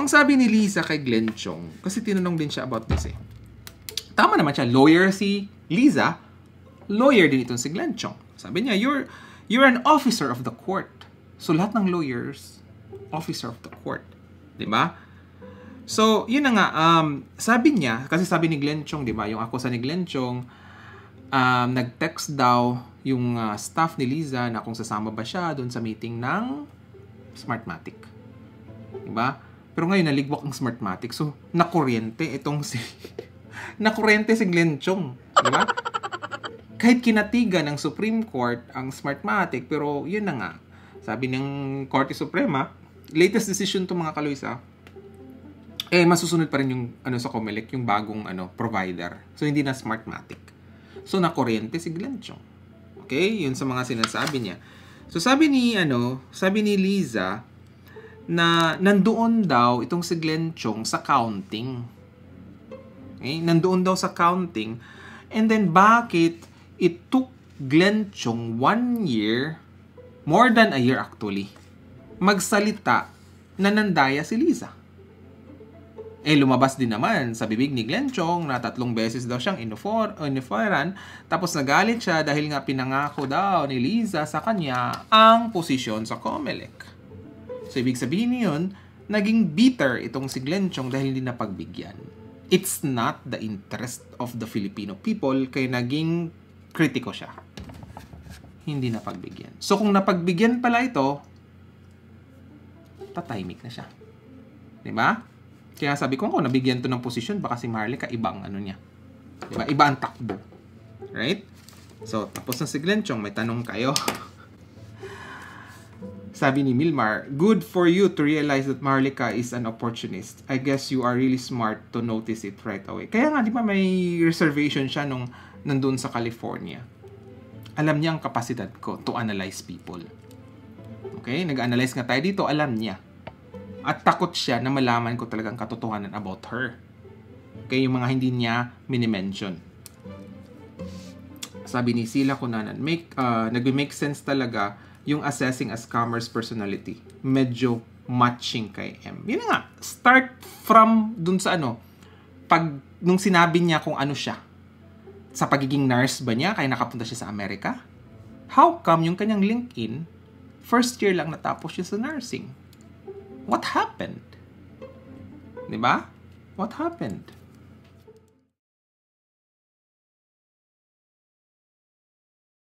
ang sabi ni Liza kay Glenn Chong, kasi tinanong din siya about this eh. Tama naman siya, lawyer si Liza, lawyer din itong si Glenn Chong. Sabi niya, you're an officer of the court. So, lahat ng lawyers, officer of the court. Diba? So, yun na nga, sabi niya, kasi sabi ni Glenn Chong, diba, yung akusa ni Glenn Chong, nag-text daw yung staff ni Liza na kung sasama ba siya doon sa meeting ng Smartmatic. Diba? Pero ngayon, naligwak ang Smartmatic. So, nakuryente itong si... nakuryente si Glenn Chong. Diba? Kahit kinatiga ng Supreme Court ang Smartmatic, pero yun na nga. Sabi ng Korte Suprema, latest decision to mga kaluisa, masusunod pa rin yung sa COMELEC, yung bagong provider. So, hindi na Smartmatic. So, nakuryente si Glenn Chong. Okay? Yun sa mga sinasabi niya. So, sabi ni Liza, na nandoon daw itong si Glenn Chong sa counting. Okay? Nandoon daw sa counting. And then, bakit it took Glenn Chong 1 year, more than a year actually, magsalita na nandaya si Liza? Lumabas din naman sa bibig ni Glenn Chong na 3 beses daw siyang iniforan, tapos nagalit siya dahil nga pinangako daw ni Liza sa kanya ang posisyon sa COMELEC. So, ibig sabihin yun, naging bitter itong si Glenn Chong dahil hindi napagbigyan. It's not the interest of the Filipino people, kaya naging kritiko siya. Hindi napagbigyan. So, kung napagbigyan pala ito, tatahimik na siya. Diba? Kaya sabi ko, kung nabigyan to ng posisyon, baka si Marlica, iba ang niya. Diba? Iba ang takbo. Right? So, tapos na si Glenn Chong, may tanong kayo. Sabi ni Milmar, good for you to realize that Marlica is an opportunist. I guess you are really smart to notice it right away. Kaya nga, di ba may reservation siya nung nandun sa California. Alam niya ang kapasidad ko to analyze people. Okay? Nag-analyze nga tayo dito, alam niya. At takot siya na malaman ko talagang katotohanan about her. Okay? Yung mga hindi niya minimension. Sabi ni Sila Kunanan, nag-make sense talaga yung assessing a scammer's personality. Medyo matching kay M. Yun nga, start from dun sa nung sinabi niya kung ano siya. Sa pagiging nurse ba niya, kaya nakapunta siya sa Amerika? How come yung kanyang LinkedIn, first year lang natapos siya sa nursing? What happened? Diba? What happened?